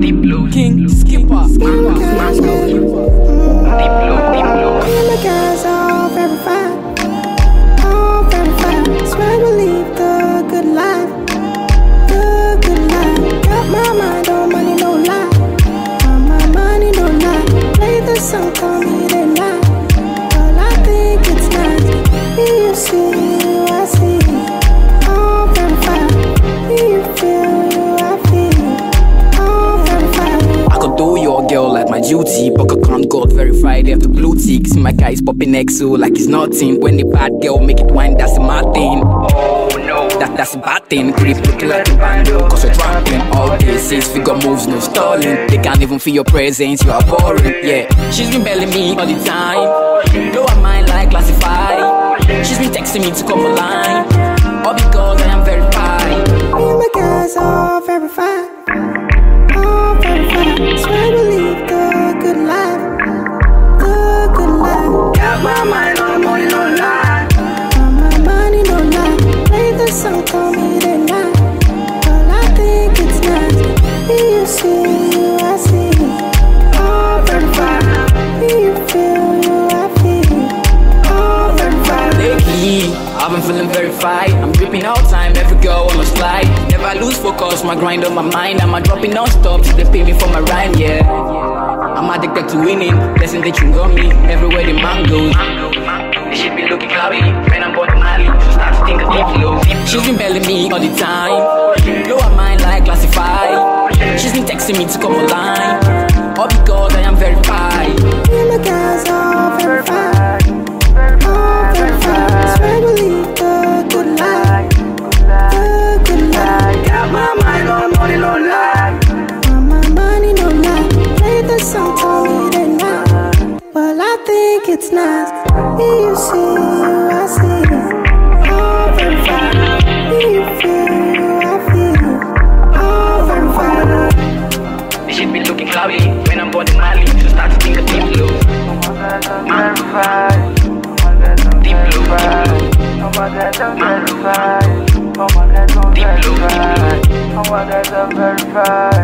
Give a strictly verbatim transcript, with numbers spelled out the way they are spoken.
Deep blue, King Skipper. Deep blue, deep blue. The guys all very fine, all very fine. Swear to live the good life, the good life. Got my mind on money, no lie. On my money, no lie. Play the song, call me the night. Well, I think it's nice. Here you see, I see. All very fine. Here you feel, I feel. All very fine. I could do your girl like my duty, but I can't got verified after blue tick. See my guys popping X O like it's nothing. When the bad girl make it wine, that's my thing. Oh no, That, that's a bad thing. Grip looking like a bando, cause we're trampling all day. Six figure moves, no stalling. They can't even feel your presence, you are boring. Yeah, she's been belling me all the time. Blow her mind like classified. She's been texting me to come online, all because I am verified. Me and my guys all very fine, all very fine. Swear to live the good life, the good life. got my mind on money, no lie. On my money, no lie. Play the song, call me the night. Well, I think it's nice. Here you see, I see. All very fine. Here you feel, I feel. All very fine. Lately, I've been feeling verified. I'm dripping all time, every girl on the slide. Never lose focus, my grind on my mind. I'm a dropping non-stop, so they pay me for my rhyme, yeah. I'm addicted to winning, blessing they chewing on me. Everywhere the man goes, This shit be looking cloudy. When I'm born in Mali, so start to think of deep blue. she's been belling me all the time. Blow her mind like classified. She's been texting me to come online, all because I am verified. Me and my guys all very fine, all very fine. Swear to live the good life, the good life. Got my mind on money, no lie. On my money, no lie. Play the song, tell me the night. Well, I think it's nice. Here you see, I see. All very fine. Here you feel, I feel. All very fine. This shit be looking cloudy. When I'm born in Mali, so start to think of deep blue. Man, deep blue, deep blue. Man, deep blue, deep blue. Oh my God, I'm verified.